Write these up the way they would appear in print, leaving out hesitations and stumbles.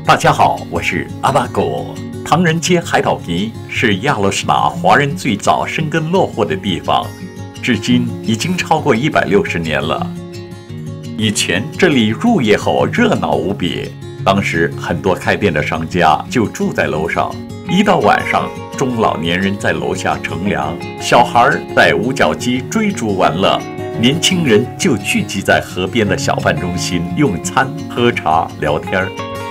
大家好，我是阿巴狗。唐人街海岛皮是亚罗士打华人最早生根落户的地方，至今已经超过160年了。以前这里入夜后热闹无比，当时很多开店的商家就住在楼上。一到晚上，中老年人在楼下乘凉，小孩在五角鸡追逐玩乐，年轻人就聚集在河边的小贩中心用餐、喝茶、聊天。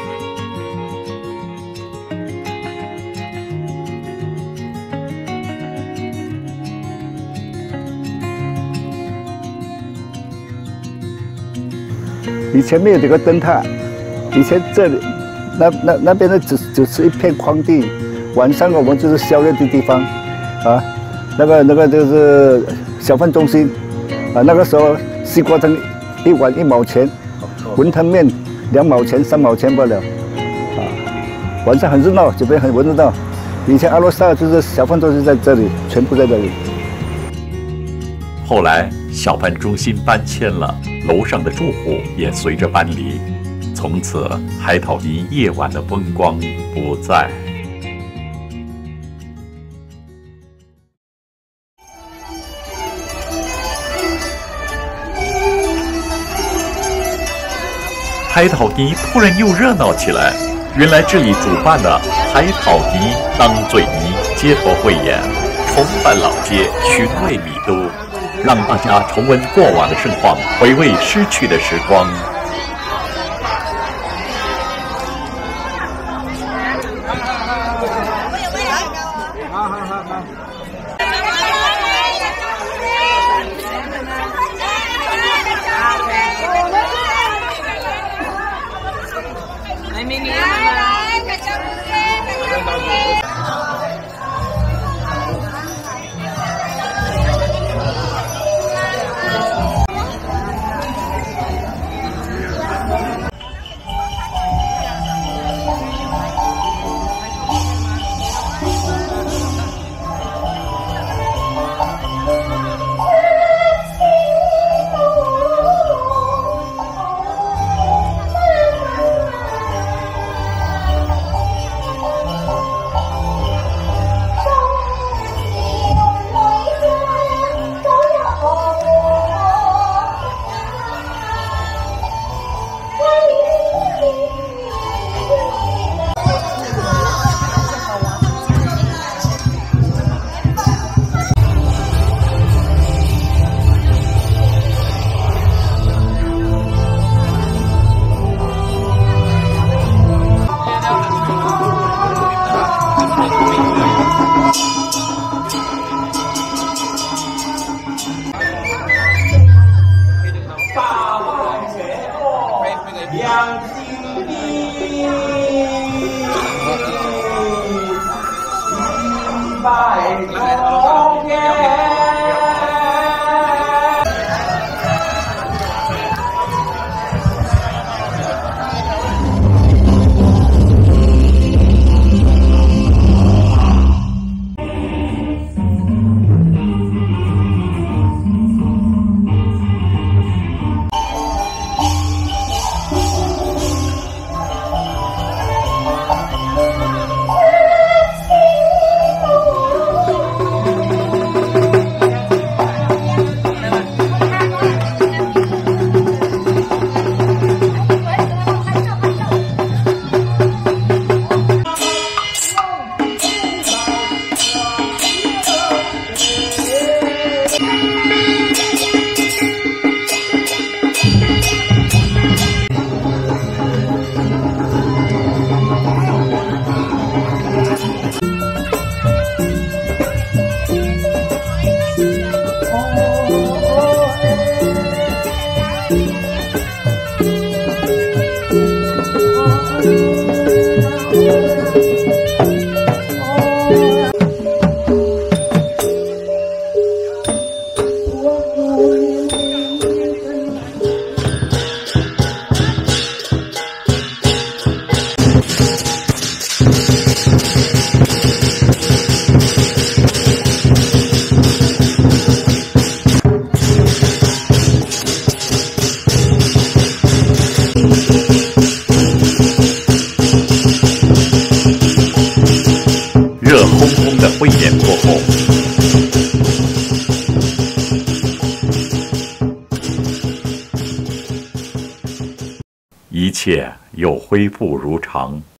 以前没有这个灯塔，以前这里那边的只是一片荒地，晚上我们就是宵夜的地方，啊，那个就是小贩中心，啊，那个时候西瓜汤一碗1毛钱，馄饨面2毛钱3毛钱罢了，啊，晚上很热闹，这边很热闹。以前阿罗萨就是小贩中心在这里，全部在这里。 后来小贩中心搬迁了，楼上的住户也随着搬离，从此海岛皮夜晚的风光不再。海岛皮突然又热闹起来，原来这里主办的海岛皮当嘴泥街头汇演，重返老街，寻味米都，让大家重温过往的盛况，回味失去的时光。 汇演过后，一切又恢复如常。